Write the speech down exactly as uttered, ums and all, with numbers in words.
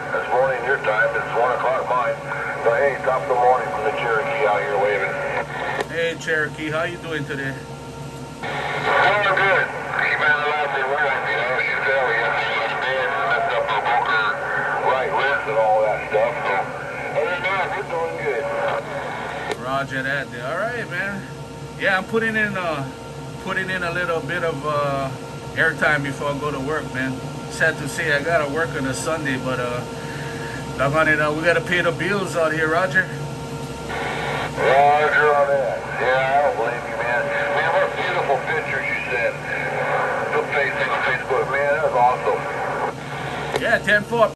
This morning your time, it's one o'clock mine. So hey, top of the morning from the Cherokee out here waving. Hey Cherokee, how you doing today? Doing good. Keep on the last day warm, you know, you tell you. Man, messed up her bunker, right wrist and all that stuff. So other than that, we're doing good. Roger that. All right, man. Yeah, I'm putting in uh putting in a little bit of uh airtime before I go to work, man. Sad to say I gotta work on a Sunday, but uh doggone it, uh, we gotta pay the bills out here, Roger. Roger on that. Yeah, I don't blame you, man. Man, what beautiful pictures you sent. Put face on Facebook, man, that was awesome. Yeah, ten four.